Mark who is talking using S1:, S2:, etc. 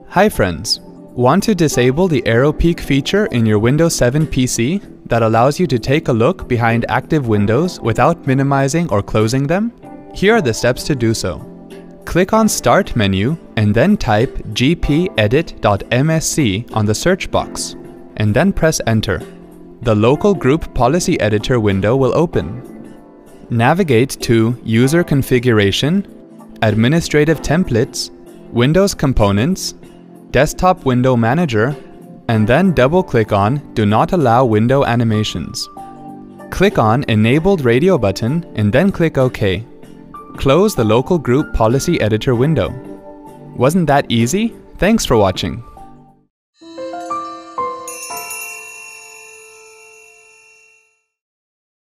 S1: Hi friends! Want to disable the Arrow Peek feature in your Windows 7 PC that allows you to take a look behind active windows without minimizing or closing them? Here are the steps to do so. Click on Start menu and then type gpedit.msc on the search box, and then press Enter. The local group policy editor window will open. Navigate to User Configuration, Administrative Templates, Windows Components, Desktop Window Manager, and then double-click on Do Not Allow Window Animations. Click on Enabled Radio button and then click OK. Close the local group policy editor window. Wasn't that easy? Thanks for watching.